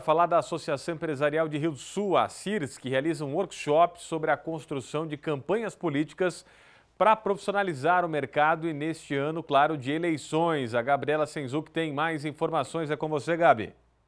Falar da Associação Empresarial de Rio do Sul, a CIRS, que realiza um workshop sobre a construção de campanhas políticas para profissionalizar o mercado e neste ano, claro, de eleições. A Gabriela Senzuk tem mais informações. É com você, Gabi.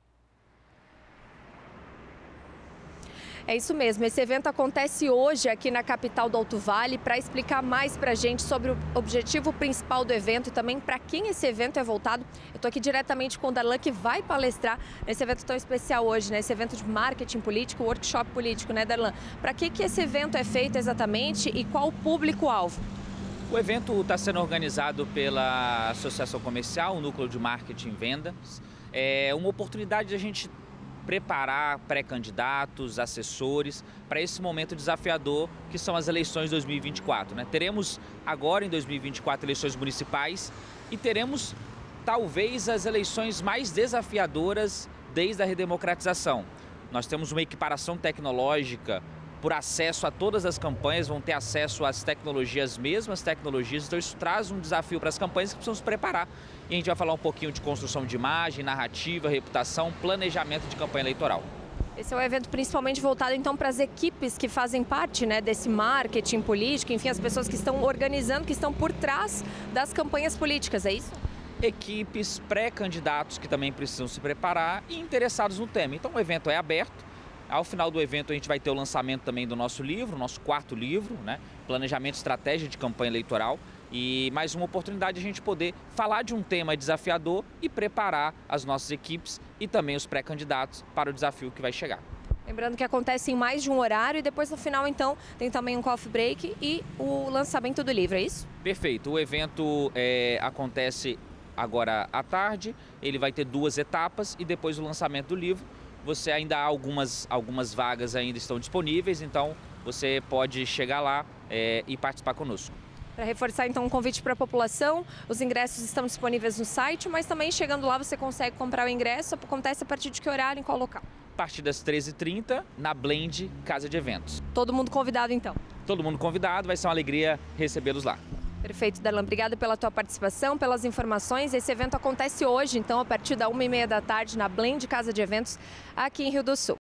É isso mesmo, esse evento acontece hoje aqui na capital do Alto Vale. Para explicar mais para a gente sobre o objetivo principal do evento e também para quem esse evento é voltado, eu estou aqui diretamente com o Darlan, que vai palestrar nesse evento tão especial hoje, né? Esse evento de marketing político, workshop político, né, Darlan? Para que esse evento é feito exatamente e qual o público-alvo? O evento está sendo organizado pela Associação Comercial, o Núcleo de Marketing e Vendas. É uma oportunidade de a gente preparar pré-candidatos, assessores para esse momento desafiador que são as eleições de 2024. Né? Teremos agora em 2024 eleições municipais e teremos talvez as eleições mais desafiadoras desde a redemocratização. Nós temos uma equiparação tecnológica por acesso a todas as campanhas, vão ter acesso às tecnologias, mesmas tecnologias, então isso traz um desafio para as campanhas que precisam se preparar. E a gente vai falar um pouquinho de construção de imagem, narrativa, reputação, planejamento de campanha eleitoral. Esse é um evento principalmente voltado então para as equipes que fazem parte, né, desse marketing político, enfim, as pessoas que estão organizando, que estão por trás das campanhas políticas, é isso? Equipes, pré-candidatos que também precisam se preparar e interessados no tema. Então o evento é aberto. Ao final do evento a gente vai ter o lançamento também do nosso livro, nosso 4º livro, né? Planejamento e Estratégia de Campanha Eleitoral. E mais uma oportunidade de a gente poder falar de um tema desafiador e preparar as nossas equipes e também os pré-candidatos para o desafio que vai chegar. Lembrando que acontece em mais de um horário e depois no final então tem também um coffee break e o lançamento do livro, é isso? Perfeito, o evento acontece agora à tarde, ele vai ter 2 etapas e depois o lançamento do livro. Você ainda há algumas vagas ainda estão disponíveis, então você pode chegar lá e participar conosco. Para reforçar então um convite para a população, os ingressos estão disponíveis no site, mas também chegando lá você consegue comprar o ingresso. Acontece a partir de que horário, em qual local? A partir das 13h30 na Blend Casa de Eventos. Todo mundo convidado então? Todo mundo convidado, vai ser uma alegria recebê-los lá. Perfeito, Darlan. Obrigada pela tua participação, pelas informações. Esse evento acontece hoje, então, a partir da 1h30 da tarde, na Blend Casa de Eventos, aqui em Rio do Sul.